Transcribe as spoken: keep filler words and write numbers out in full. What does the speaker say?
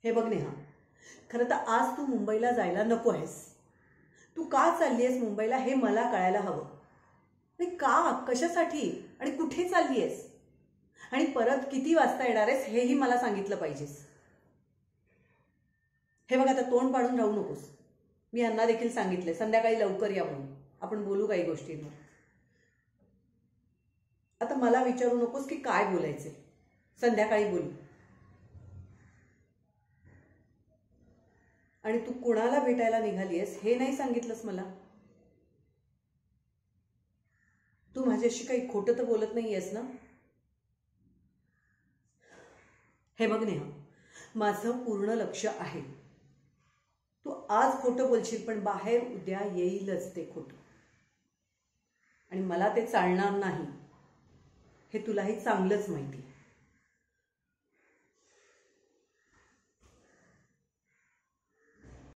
हे बघ नेहा, खरं तर आज तू मुंबईला जायला नको आहेस. तू का चालली आहेस मुंबईला हे मला कळायला हवं. आणि का, कशासाठी आणि कुठे चालली आहेस आणि परत किती वाजता येणार आहेस हेही मला सांगितलं पाहिजेस. हे बघ, आता तोंड पाडून राहू नकोस. मी यांना देखील सांगितले संध्याकाळी लवकर या म्हणून, आपण बोलू काही गोष्टींवर. आता मला विचारू नकोस की काय बोलायचे, संध्याकाळी बोलू. आणि तू कुणाला भेटायला निघालीयस हे नाही सांगितलंस मला. तू माझ्याशी काही खोटं तर बोलत नाहीयेस ना. हे बघ नेहा, माझं पूर्ण लक्ष आहे. तू आज खोटं बोलशील पण बाहेर उद्या येईलच ते खोटं, आणि मला ते चालणार नाही हे तुलाही चांगलंच माहिती.